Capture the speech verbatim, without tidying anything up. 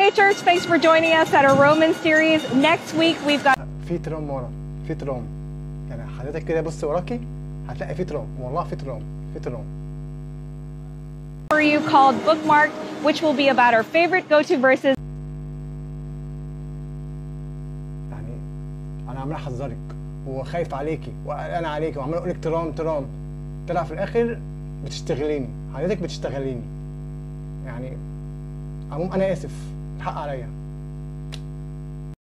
Hey church, thanks for joining us at our Roman series. Next week we've got في ترام ورا، في ترام. يعني حضرتك كده بص وراكي هتلاقي في ترام، والله في ترام، في ترام. for you called Bookmark, which will be about our favorite go-to verses. يعني انا عمال احذرك وخايف عليكي وقلقان عليكي وعمال اقول لك ترام ترام، طلع في الاخر بتشتغليني، حضرتك بتشتغليني. يعني عموما انا اسف، الحق عليا.